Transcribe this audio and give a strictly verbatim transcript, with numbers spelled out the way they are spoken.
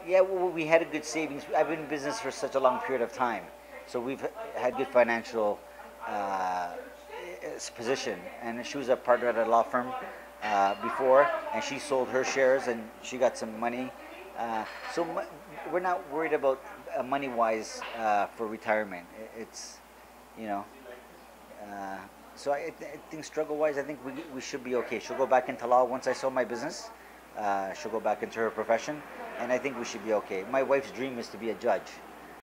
Yeah, well, we had a good savings. I've been in business for such a long period of time, so we've had good financial uh, position. And she was a partner at a law firm uh, before, and she sold her shares and she got some money. Uh, so we're not worried about uh, money wise uh, for retirement. It's, you know, uh, so I, th- I think struggle wise, I think we, we should be okay. She'll go back into law once I sell my business. Uh, she'll go back into her profession, and I think we should be okay. My wife's dream is to be a judge.